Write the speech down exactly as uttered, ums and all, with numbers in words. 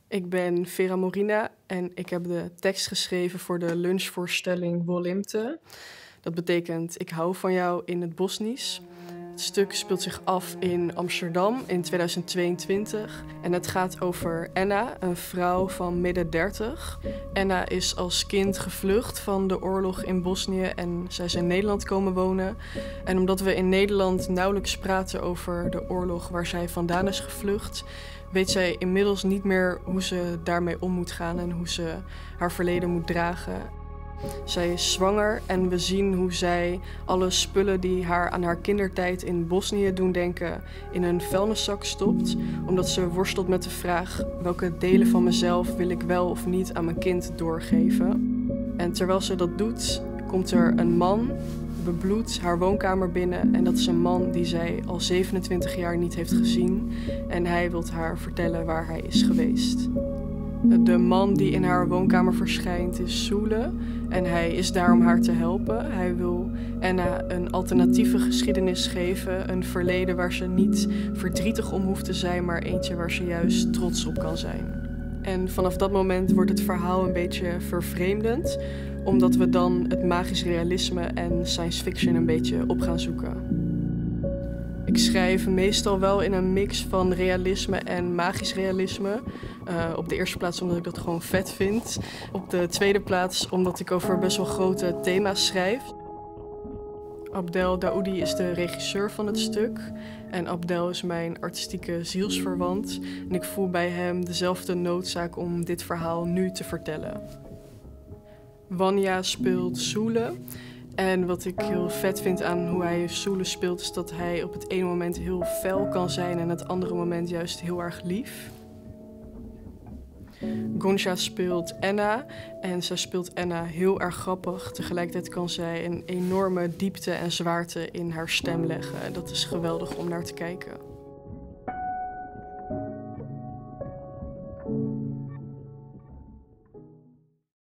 Ik ben Vera Morina en ik heb de tekst geschreven voor de lunchvoorstelling Wolimte. Dat betekent ik hou van jou in het Bosnisch. Het stuk speelt zich af in Amsterdam in tweeduizend tweeëntwintig. En het gaat over Enna, een vrouw van midden dertig. Enna is als kind gevlucht van de oorlog in Bosnië en zij is in Nederland komen wonen. En omdat we in Nederland nauwelijks praten over de oorlog waar zij vandaan is gevlucht, weet zij inmiddels niet meer hoe ze daarmee om moet gaan en hoe ze haar verleden moet dragen. Zij is zwanger en we zien hoe zij alle spullen die haar aan haar kindertijd in Bosnië doen denken in een vuilniszak stopt, omdat ze worstelt met de vraag welke delen van mezelf wil ik wel of niet aan mijn kind doorgeven. En terwijl ze dat doet, komt er een man bebloed haar woonkamer binnen en dat is een man die zij al zevenentwintig jaar niet heeft gezien en hij wil haar vertellen waar hij is geweest. De man die in haar woonkamer verschijnt is Sule en hij is daar om haar te helpen. Hij wil Enna een alternatieve geschiedenis geven, een verleden waar ze niet verdrietig om hoeft te zijn, maar eentje waar ze juist trots op kan zijn. En vanaf dat moment wordt het verhaal een beetje vervreemdend, omdat we dan het magisch realisme en science fiction een beetje op gaan zoeken. Ik schrijf meestal wel in een mix van realisme en magisch realisme. Uh, op de eerste plaats omdat ik dat gewoon vet vind. Op de tweede plaats omdat ik over best wel grote thema's schrijf. Abdel Daoudi is de regisseur van het stuk. En Abdel is mijn artistieke zielsverwant. En ik voel bij hem dezelfde noodzaak om dit verhaal nu te vertellen. Wanja speelt Sule. En wat ik heel vet vind aan hoe hij Sule speelt, is dat hij op het ene moment heel fel kan zijn en het andere moment juist heel erg lief. Gonja speelt Enna en zij speelt Enna heel erg grappig. Tegelijkertijd kan zij een enorme diepte en zwaarte in haar stem leggen. Dat is geweldig om naar te kijken.